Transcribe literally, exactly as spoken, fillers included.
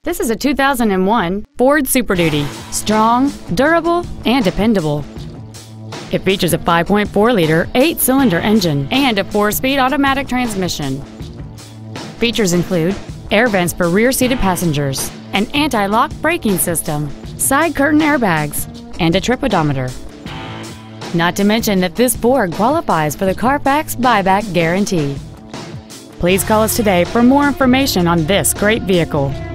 This is a two thousand one Ford Super Duty. Strong, durable, and dependable. It features a five point four liter eight-cylinder engine and a four-speed automatic transmission. Features include air vents for rear-seated passengers, an anti-lock braking system, side curtain airbags, and a trip odometer. Not to mention that this Ford qualifies for the Carfax buyback guarantee. Please call us today for more information on this great vehicle.